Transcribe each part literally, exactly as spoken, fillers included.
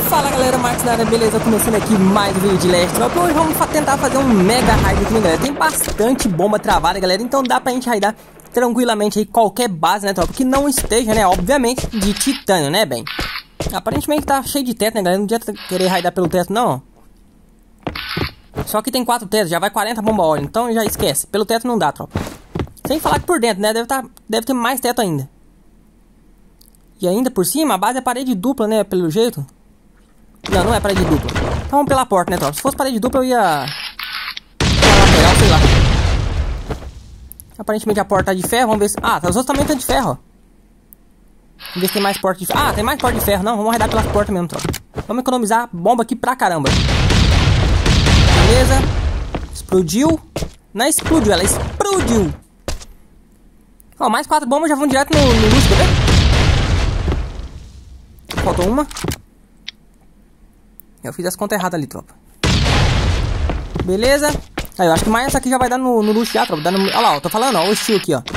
Fala galera, Marcos da área, beleza? Começando aqui mais um vídeo de Last Drop. Hoje vamos tentar fazer um mega raid aqui, né, galera? Tem bastante bomba travada, galera, então dá pra gente raidar tranquilamente aí qualquer base, né, tropa? Que não esteja, né, obviamente, de titânio, né, bem? Aparentemente tá cheio de teto, né, galera? Não adianta querer raidar pelo teto, não. Só que tem quatro tetos, já vai quarenta bomba óleo, então já esquece. Pelo teto não dá, tropa. Sem falar que por dentro, né, deve, tá, deve ter mais teto ainda. E ainda por cima, a base é parede dupla, né, pelo jeito. Não, não é parede dupla. Então vamos pela porta, né, tropa? Se fosse parede dupla eu ia... Pela lateral, sei lá. Aparentemente a porta tá de ferro, vamos ver se... Ah, os outros também estão de ferro, ó. Vamos ver se tem mais porta de ferro. Ah, tem mais porta de ferro, não, vamos arredar pelas portas mesmo, tropa. Vamos economizar bomba aqui pra caramba. Beleza. Explodiu. Não explodiu, ela explodiu. Ó, mais quatro bombas já vão direto no, no luxo, né? Faltou uma. Eu fiz as contas erradas ali, tropa. Beleza. Aí, eu acho que mais essa aqui já vai dar no, no luxo já, tropa. Dá no... Olha lá, ó, tô falando, ó, o estilo aqui, ó.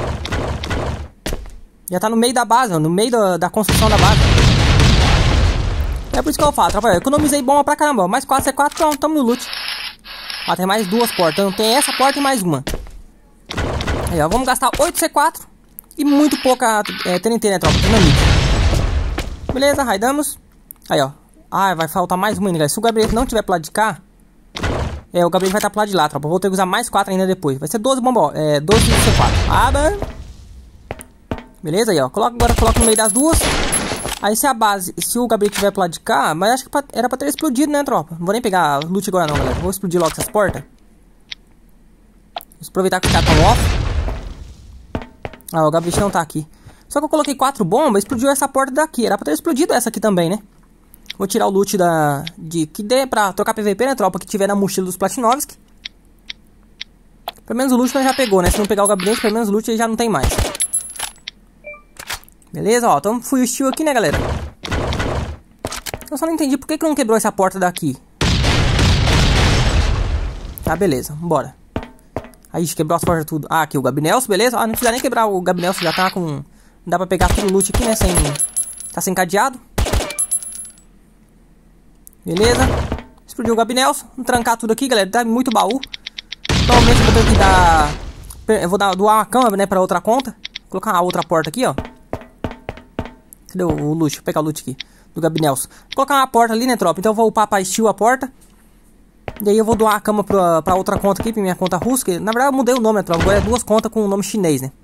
Já tá no meio da base, ó, no meio da, da construção da base. É por isso que eu falo, tropa. Eu economizei bomba pra caramba, ó. Mais quatro C quatro, pronto, tamo no loot. Ó, tem mais duas portas. Então tem essa porta e mais uma. Aí, ó, vamos gastar oito C quatro e muito pouca é, T N T, né, tropa? Dinamite. Beleza, raidamos. Aí, ó. Ah, vai faltar mais uma ainda, galera. Se o Gabriel não tiver pro lado de cá, é, o Gabriel vai estar pro lado de lá, tropa. Vou ter que usar mais quatro ainda depois. Vai ser doze bomba, é, doze C quatro. Ah, mano. Beleza, aí, ó. Coloca, agora coloca no meio das duas. Aí se a base, se o Gabriel tiver pro lado de cá, mas acho que pra, era pra ter explodido, né, tropa? Não vou nem pegar loot agora não, galera. Vou explodir logo essas portas. Vou aproveitar que os caras estão off. Ah, o Gabriel não tá aqui. Só que eu coloquei quatro bombas, explodiu essa porta daqui. Era pra ter explodido essa aqui também, né? Vou tirar o loot da... De, que dê pra trocar P V P, né, tropa? Que tiver na mochila dos Platinovski. Pelo menos o loot nós já pegou, né? Se não pegar o gabinete, pelo menos o loot ele já não tem mais. Beleza, ó. Então fui o estilo aqui, né, galera? Eu só não entendi por que que não quebrou essa porta daqui. Tá, beleza. Bora. Aí, quebrou as portas tudo. Ah, aqui o Gabinelso, beleza? Ah, não precisa nem quebrar o Gabinelso, já tá com... Dá pra pegar tudo o loot aqui, né? Sem... Tá sem cadeado. Beleza. Explodiu o Gabinelso. Vamos trancar tudo aqui, galera. Tá muito baú. Provavelmente eu vou ter que dar... Eu vou dar, doar uma câmera, né? Pra outra conta. Vou colocar a outra porta aqui, ó. Cadê o, o loot? Vou pegar o loot aqui. Do Gabinelso. Vou colocar uma porta ali, né, tropa? Então eu vou upar pra Steel a porta. E aí eu vou doar a cama pra, pra outra conta aqui. Pra minha conta russa. Que, na verdade eu mudei o nome, né, tropa? Agora é duas contas com o nome chinês, né?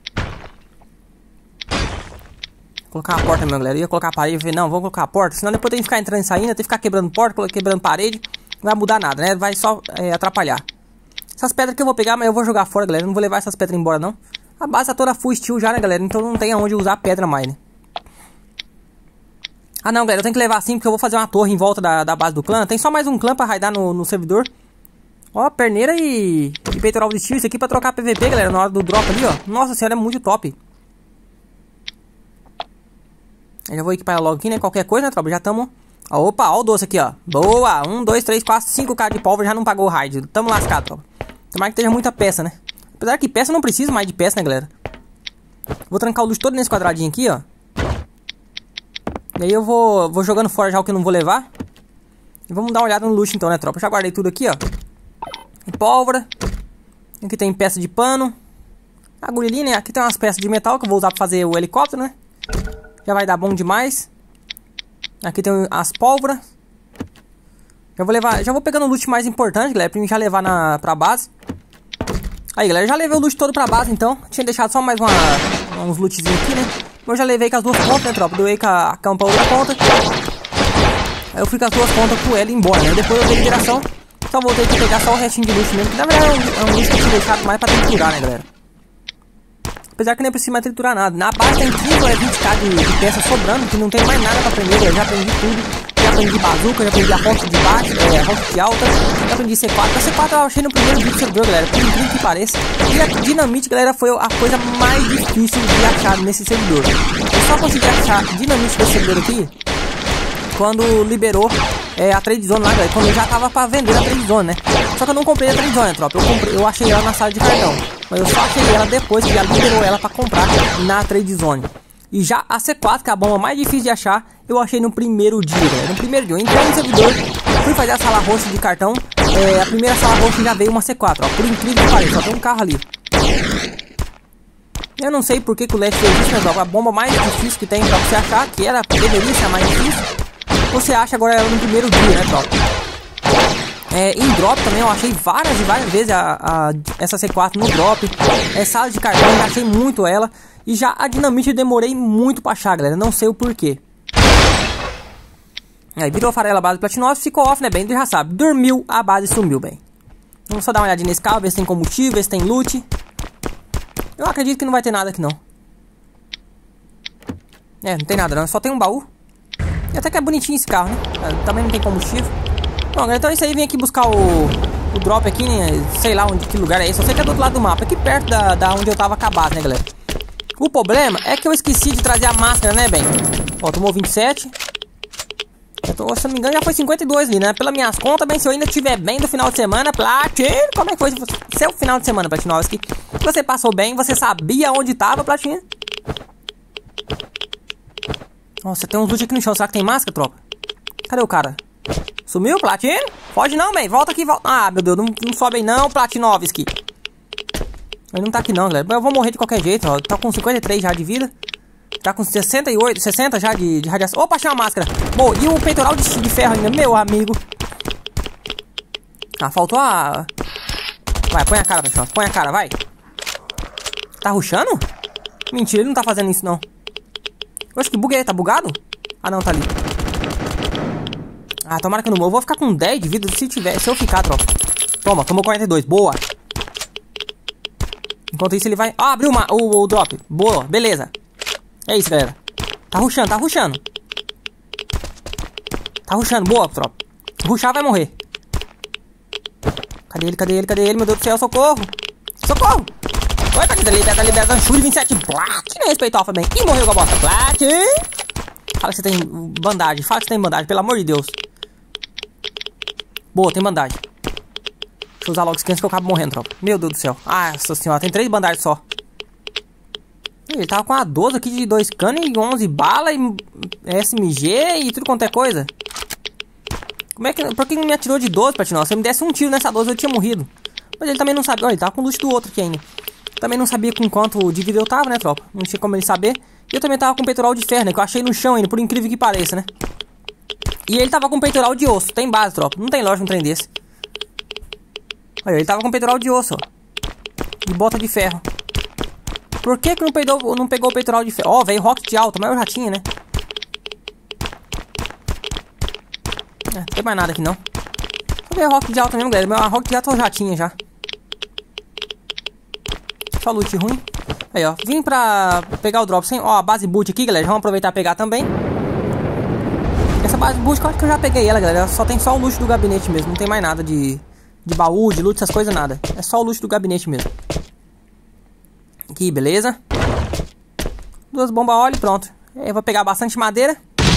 Colocar a porta, meu galera. Eu ia colocar a parede. Eu falei, não, vou colocar a porta. Senão depois tem que ficar entrando e saindo. Tem que ficar quebrando porta, quebrando parede. Não vai mudar nada, né? Vai só é, atrapalhar. Essas pedras que eu vou pegar, mas eu vou jogar fora, galera. Não vou levar essas pedras embora, não. A base tá toda full steel já, né, galera? Então não tem aonde usar pedra mais, né? Ah, não, galera. Eu tenho que levar assim porque eu vou fazer uma torre em volta da, da base do clã. Tem só mais um clã pra raidar no, no servidor. Ó, perneira e, e peitoral de steel. Isso aqui pra trocar P V P, galera. Na hora do drop ali, ó. Nossa senhora, é muito top. Eu já vou equipar logo aqui, né? Qualquer coisa, né, tropa? Já tamo... Opa, ó o doce aqui, ó. Boa! um, dois, três, quatro, cinco K de pólvora. Já não pagou o raid. Tamo lascado, tropa. Tomara que tenha muita peça, né? Apesar que peça não precisa mais de peça, né, galera? Vou trancar o luxo todo nesse quadradinho aqui, ó. E aí eu vou, vou jogando fora já o que eu não vou levar. E vamos dar uma olhada no luxo então, né, tropa? Eu já guardei tudo aqui, ó. Tem pólvora. Aqui tem peça de pano. Agulha ali, né? Aqui tem umas peças de metal que eu vou usar pra fazer o helicóptero, né? Já vai dar bom demais. Aqui tem as pólvoras. Já vou levar, já vou pegando o loot mais importante, galera, pra mim já levar na, pra base. Aí, galera, já levei o loot todo pra base, então. Tinha deixado só mais uma, uns lootzinhos aqui, né? Eu já levei com as duas pontas, né, tropa? Doei com a cama pra outra ponta. Aí eu fui com as duas pontas com ela embora, né? Depois eu dei liberação. Só voltei aqui pegar só o restinho de loot mesmo. Que na verdade é um, é um loot que eu tinha deixado mais pra triturar, né, galera? Apesar que nem precisa mais triturar nada. Na base tem quinze ou vinte K de, de peça sobrando, que não tem mais nada pra aprender. Eu já aprendi tudo. Já aprendi bazuca, já aprendi a rocha de baixo, é, a rocha de alta. Já aprendi C quatro. A C quatro eu achei no primeiro vídeo do servidor, galera. Por incrível que pareça. E a dinamite, galera, foi a coisa mais difícil de achar nesse servidor. Eu só consegui achar dinamite desse servidor aqui quando liberou é, a Trade Zone lá, galera. Quando eu já tava pra vender a Trade Zone, né? Só que eu não comprei a Trade Zone, né, tropa? Eu, comprei, eu achei ela na sala de cartão. Mas eu só achei ela depois que já liberou ela pra comprar na Trade Zone. E já a C quatro, que é a bomba mais difícil de achar, eu achei no primeiro dia, galera. No primeiro dia, eu entrei no servidor, fui fazer a sala roxa de cartão. É, a primeira sala roxa já veio uma C quatro, ó. Por incrível que pareça, só tem um carro ali. Eu não sei porque que o L E D fez isso, mas ó, a bomba mais difícil que tem pra você achar, que era, deveria ser a mais difícil, você acha agora ela no primeiro dia, né, tropa? É, em drop também eu achei várias e várias vezes a, a, essa C quatro no drop. É, sala de cartão, eu achei muito ela. E já a dinamite eu demorei muito pra achar, galera. Não sei o porquê. Aí virou farela a base platinosa, ficou off, né, bem? Já sabe, dormiu, a base sumiu, bem. Vamos só dar uma olhadinha nesse carro, ver se tem combustível, ver se tem loot. Eu acredito que não vai ter nada aqui, não. É, não tem nada não, só tem um baú. E até que é bonitinho esse carro, né? Também não tem combustível. Bom, galera, então é isso aí, vim aqui buscar o, o drop aqui, né? Sei lá onde, que lugar é esse. Eu sei que é do outro lado do mapa, aqui perto da, da onde eu tava acabado, né, galera? O problema é que eu esqueci de trazer a máscara, né, bem? Ó, tomou vinte e sete. Eu tô, se eu não me engano, já foi cinquenta e dois ali, né? Pelas minhas contas, bem, se eu ainda estiver bem do final de semana, Platino, como é que foi seu final de semana, Platinovski? Você passou bem, você sabia onde tava, Platino? Nossa, tem uns loot aqui no chão, será que tem máscara, tropa? Cadê o cara? Sumiu, Platino? Foge não, bem, volta aqui, volta. Ah, meu Deus, não, não sobe aí não, Platinovski. Ele não tá aqui não, galera. Eu vou morrer de qualquer jeito, ó. Tá com cinquenta e três já de vida. Tá com sessenta e oito, sessenta já de, de radiação. Opa, achei uma máscara. Bom, e o peitoral de, de ferro ainda, meu amigo. Ah, faltou a... Vai, põe a cara, pessoal. Põe a cara, vai. Tá rushando? Mentira, ele não tá fazendo isso, não. Eu acho que buguei, tá bugado? Ah, não, tá ali. Ah, tomara que eu não morro. Eu vou ficar com dez de vida se tiver, se eu ficar, tropa. Toma, tomou quarenta e dois, boa. Enquanto isso ele vai... Ah, abriu uma, o, o drop. Boa, beleza. É isso, galera. Tá rushando, tá rushando. Tá rushando, boa, tropa. Rushar vai morrer. Cadê ele, cadê ele, cadê ele? Meu Deus do céu, socorro. Socorro. Oi, tá liberta, liberta. Chute vinte e sete. Platin, respeitou Alpha bem. Ih, morreu com a bosta. Platin. Fala que você tem bandagem. Fala que você tem bandagem, pelo amor de Deus. Boa, tem bandagem. Deixa eu usar logo skins que eu acabo morrendo, tropa. Meu Deus do céu. Ah, nossa senhora, tem três bandagens só. Ele tava com a doze aqui de dois canos e onze balas e S M G e tudo quanto é coisa. Como é que... Por que não me atirou de doze, Platino? Se eu me desse um tiro nessa doze eu tinha morrido. Mas ele também não sabia... Olha, ele tava com o loot do outro aqui ainda. Também não sabia com quanto de vida eu tava, né, tropa? Não tinha como ele saber. E eu também tava com peitoral de ferro, né? Que eu achei no chão ainda, por incrível que pareça, né? E ele tava com peitoral de osso. Tem base, tropa. Não tem loja um trem desse. Olha, ele tava com peitoral de osso, ó. De bota de ferro. Por que que não pegou, não pegou o peitoral de ferro? Ó, oh, veio rocket de alta, mas eu já tinha, né? É, não tem mais nada aqui, não. Só veio rocket de alta mesmo, galera. Meu rocket de alta eu já tinha, já. Só loot ruim. Aí, ó. Vim pra pegar o drop sem... Ó, a base boot aqui, galera. Vamos aproveitar e pegar também. Essa base boot, eu acho que eu já peguei ela, galera. Só tem só o loot do gabinete mesmo. Não tem mais nada de... De baú, de loot, essas coisas, nada. É só o loot do gabinete mesmo. Aqui, beleza. Duas bombas óleo e pronto. Eu vou pegar bastante madeira.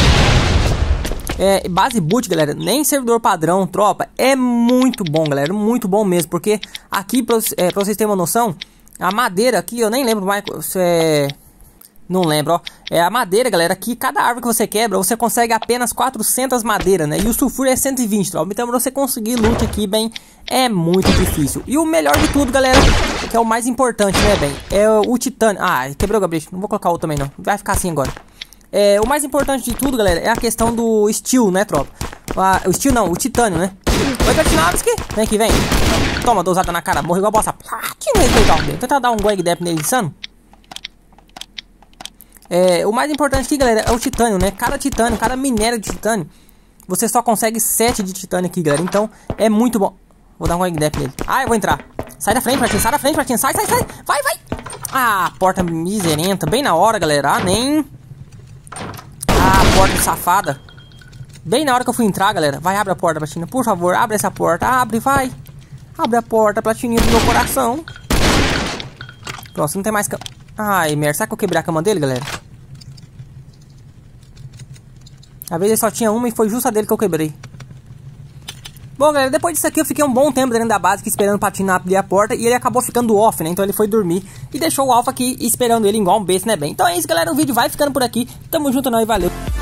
É, base boot, galera. Nem servidor padrão, tropa. É muito bom, galera. Muito bom mesmo. Porque aqui, pra, é, pra vocês terem uma noção, a madeira aqui, eu nem lembro mais. É... Não lembro, ó. É a madeira, galera. Aqui, cada árvore que você quebra, você consegue apenas quatrocentas madeiras, né? E o sulfuro é cento e vinte, tropa. Então, pra você conseguir loot aqui, bem, é muito difícil. E o melhor de tudo, galera, que é o mais importante, né, bem, é o titânio. Ah, quebrou o gabinete. Não vou colocar outro também, não. Vai ficar assim agora. É, o mais importante de tudo, galera, é a questão do steel, né, tropa? Ah, o steel não, o titânio, né? Oi, Platinovski. Vem aqui, vem. Toma, dosada na cara. Morreu igual a bosta. Platina, respeitar. Tenta dar um Gweg Dep nele, insano. É, o mais importante aqui, galera, é o titânio, né? Cada titânio, cada minério de titânio, você só consegue sete de titânio aqui, galera. Então, é muito bom. Vou dar um Gweg Dep nele. Ah, eu vou entrar. Sai da frente, Platinho. Sai da frente, Platinho. Sai, sai, sai. Vai, vai. Ah, porta miserenta. Bem na hora, galera. Ah, nem... Ah, porta safada. Bem na hora que eu fui entrar, galera. Vai, abre a porta, Platinho. Por favor, abre essa porta. Abre, vai. Abre a porta, Platininho do meu coração. Pronto, não tem mais cama. Ai, merda. Será que eu quebrei a cama dele, galera? Às vezes ele só tinha uma e foi justo a dele que eu quebrei. Bom, galera, depois disso aqui eu fiquei um bom tempo dentro da base aqui esperando o Patinho abrir a porta. E ele acabou ficando off, né? Então ele foi dormir e deixou o Alpha aqui esperando ele igual um besta, né, bem? Então é isso, galera, o vídeo vai ficando por aqui. Tamo junto, nós, valeu.